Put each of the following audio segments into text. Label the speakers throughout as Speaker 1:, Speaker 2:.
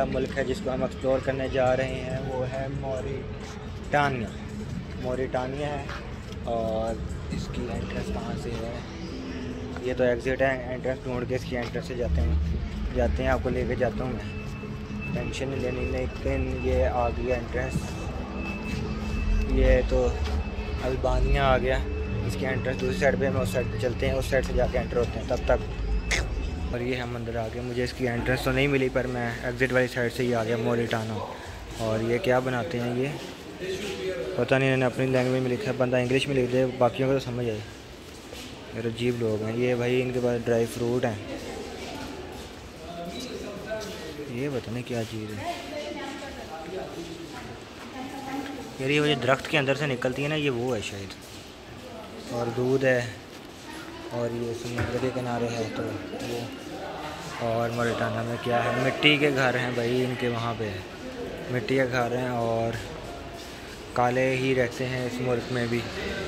Speaker 1: मुल्क है जिसको हम एक्सप्लोर करने जा रहे हैं वो है मोरिटानिया है। और इसकी एंट्रेंस कहाँ से है? ये तो एग्ज़िट है, एंट्रेंस ढूंढ के इसकी एंट्रेंस से जाते हैं। आपको लेके जाता हूँ मैं, टेंशन नहीं लेनी। लेकिन ये आ गया एंट्रेंस, ये तो अल्बानिया आ गया। इसकी एंट्रेंस दूसरी साइड पे, हम उस साइड चलते हैं, उस साइड से जाके एंटर होते हैं तब तक। और ये हम अंदर आ गए। मुझे इसकी एंट्रेंस तो नहीं मिली पर मैं एग्ज़िट वाली साइड से ही आ गया, मोरिटाना। और ये क्या बनाते हैं ये पता नहीं, इन्होंने अपनी लैंग्वेज में लिखा है, बंदा इंग्लिश में लिख दे, बाकियों को तो समझ आए। ये अजीब लोग हैं ये भाई, इनके पास ड्राई फ्रूट हैं, ये पता नहीं क्या चीज़ है यार। ये वो दरख्त के अंदर से निकलती है ना, ये वो है शायद। और दूध है, और ये समुद्र के किनारे है तो वो। और मोरिटाना में क्या है, मिट्टी के घर हैं भाई इनके, वहाँ पे मिट्टी के घर हैं और काले ही रहते हैं इस मुल्क में भी।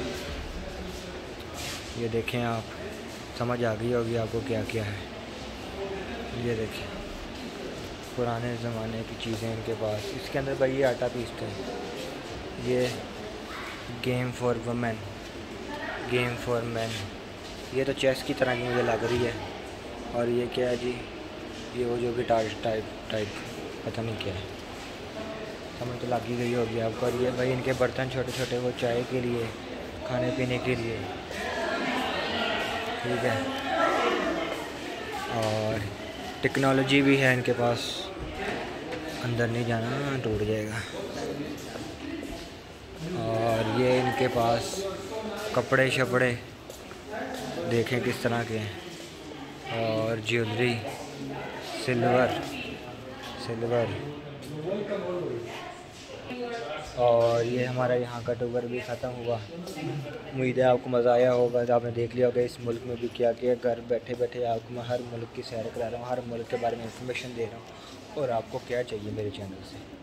Speaker 1: ये देखें आप, समझ आ गई होगी आपको क्या क्या है। ये देखें पुराने ज़माने की चीज़ें इनके पास। इसके अंदर भाई ये आटा पीसते हैं। ये game for women, game for man, ये तो चेस की तरह की मुझे लग रही है। और ये क्या है जी, ये वो जो गिटार टाइप पता नहीं क्या है, समझ तो लग ही गई होगी आपको। और ये भाई इनके बर्तन छोटे छोटे, वो चाय के लिए, खाने पीने के लिए, ठीक है। और टेक्नोलॉजी भी है इनके पास, अंदर नहीं जाना टूट जाएगा। और ये इनके पास कपड़े शपड़े देखें किस तरह के हैं। और ज्वेलरी, सिल्वर। और ये हमारा यहाँ का टूर भी ख़त्म हुआ। उम्मीद है आपको मज़ा आया होगा। आपने देख लिया होगा इस मुल्क में भी क्या क्या। घर बैठे बैठे आपको मैं हर मुल्क की सैर करा रहा हूँ, हर मुल्क के बारे में इंफॉर्मेशन दे रहा हूँ। और आपको क्या चाहिए मेरे चैनल से।